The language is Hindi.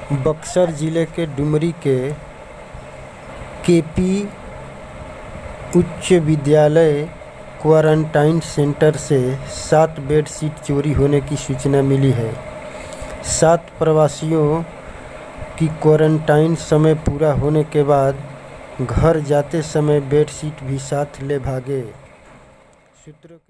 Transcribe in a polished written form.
बक्सर जिले के डुमरी के केपी उच्च विद्यालय क्वारंटाइन सेंटर से 7 बेडशीट चोरी होने की सूचना मिली है। 7 प्रवासियों की क्वारंटाइन समय पूरा होने के बाद घर जाते समय बेडशीट भी साथ ले भागे। सूत्रों